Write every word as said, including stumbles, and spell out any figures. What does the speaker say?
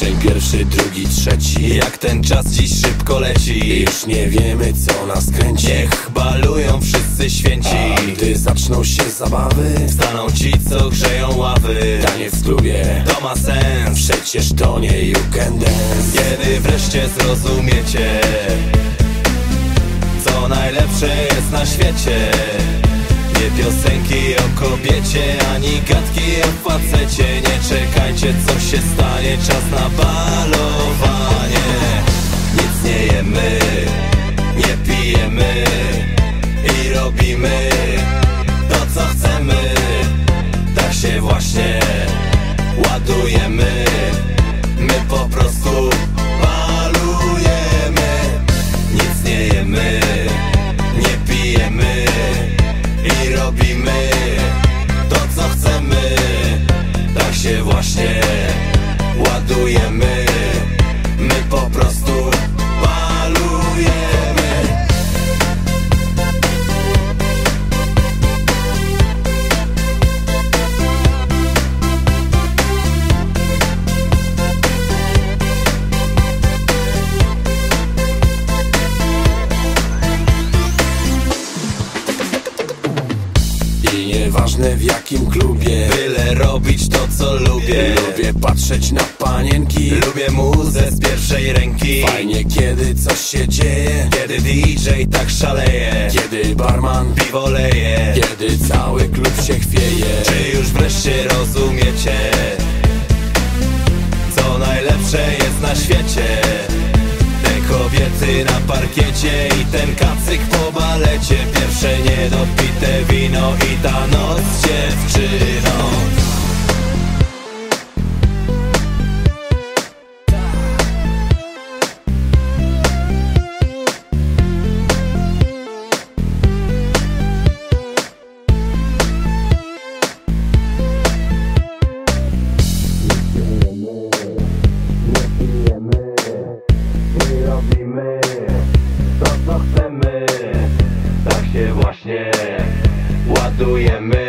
Przestrzeń pierwszy, drugi, trzeci. Jak ten czas dziś szybko leci, już nie wiemy co nas kręci. Niech balują wszyscy święci. A gdy zaczną się zabawy, staną ci co grzeją ławy. Taniec w klubie, to ma sens, przecież to nie you can dance. Kiedy wreszcie zrozumiecie, co najlepsze jest na świecie. Nie piosenki o kobiecie, ani gadki o facecie. Nie czekajcie co się stanie, czas na balowanie. Nic nie jemy, nie pijemy i robimy to co chcemy. Tak się właśnie ładujemy, my po prostu balujemy. Nic nie jemy, nie pijemy i robimy to co chcemy. Tak się właśnie ładujemy, my po prostu balujemy. I nieważne w jakim klubie, byle robić to co lubię. Lubię patrzeć na panienki, lubię muzę z pierwszej ręki. Fajnie kiedy coś się dzieje, kiedy D J tak szaleje, kiedy barman piwo leje, kiedy cały klub się chwieje. Czy już wreszcie rozumiecie, co najlepsze jest na świecie? Te kobiety na parkiecie i ten kacyk po balecie. Pierwsze niedopite wino i ta noc z dziewczyną. Robimy to co chcemy, tak się właśnie ładujemy.